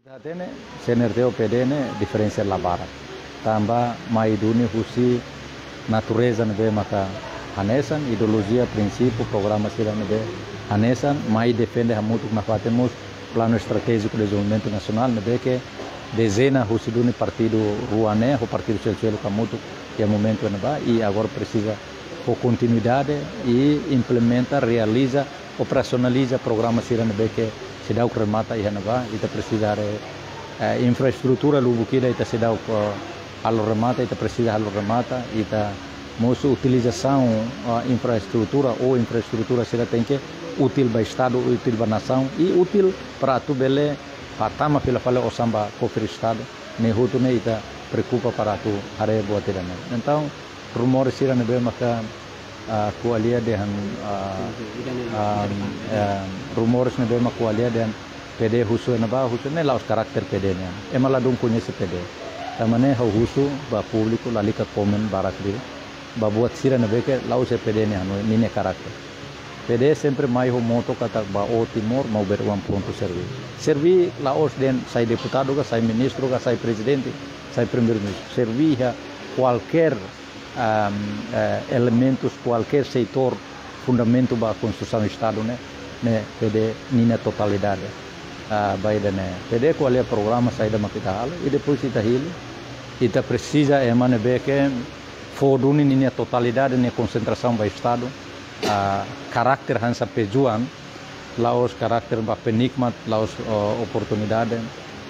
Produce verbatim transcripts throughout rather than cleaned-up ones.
Datene senerteo pedene diferença labara. Tamba mai duni husi natureza nebe maka hanesan ideologia princípio programa sira nebe hanesan mai defende hamutuk na fatemos plano estratégico de desenvolvimento nacional nebe que dezena husi duni partido ruane o partido social kamutuk que é momento neba e agora precisa com continuidade e implementa realiza operacionaliza programa sira nebe que se dá o que remata e neba e tá precisar eh, infraestrutura lubukida e tá se dá o halo remata e tá precisa halo remata e tá moço utilização uh, infraestrutura ou infraestrutura será tem que útil para estado útil para nação e útil para tu bele patama pela fala o samba cofre estado ne hutu ne ita preocupa para tu are boa tirana então rumor sira ne be maka uh, kualia dengan uh, uh, uh, rumores ne be maka kualia dengan P D husu na ba husu ne laos karakter P D nya emala dong conhece P D tamane ha husu ba público lalika komen barak dele ba buat sira na beke laos P D nya no nine karakter P D sempre mai ho moto kata ba o timor mau beruang pronto servi servi laos den sai deputado ga sai ministro ga sai presidente sai primeiro ministro servi ha qualquer um, uh, elementos qualquer setor fundamento ba construção do estado né né P D nina totalidade uh, ba idane P D qual é o programa sai da makita hal e depois ita hili ita precisa emane beke foduni nina totalidade ne concentração ba estado uh, karakter hansa pejuan laos karakter ba penikmat laos uh, oportunidade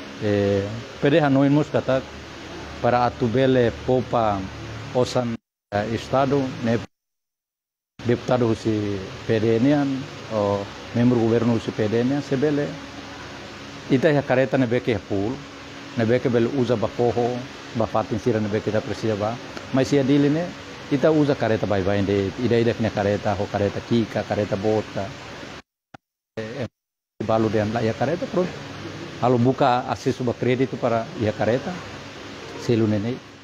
e P D hanoin mus kata para atubele popa osan uh, estado ne deputado husi P D nian o membro governo husi P D nian sebele ita ya careta ne beke pool ne beke bel usa ba poho ba fatin sira ne beke da precisa ba mas se dele ne ita usa careta vai vai de ida ida kena careta ho careta kika careta bota e balu de la ya careta pronto halo buka acesso ba crédito para ya careta selu nenei